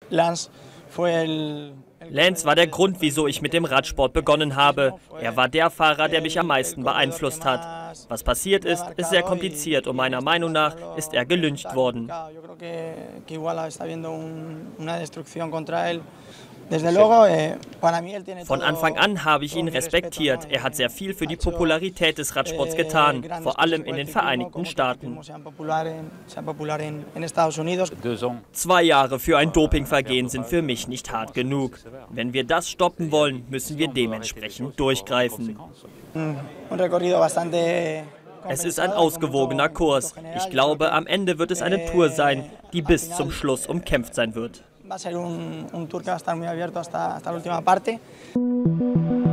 Lance war der Grund, wieso ich mit dem Radsport begonnen habe. Er war der Fahrer, der mich am meisten beeinflusst hat. Was passiert ist sehr kompliziert und meiner Meinung nach ist er gelyncht worden. Von Anfang an habe ich ihn respektiert. Er hat sehr viel für die Popularität des Radsports getan, vor allem in den Vereinigten Staaten. 2 Jahre für ein Dopingvergehen sind für mich nicht hart genug. Wenn wir das stoppen wollen, müssen wir dementsprechend durchgreifen. Es ist ein ausgewogener Kurs. Ich glaube, am Ende wird es eine Tour sein, die bis zum Schluss umkämpft sein wird. Va a ser un tour que va a estar muy abierto hasta la última parte.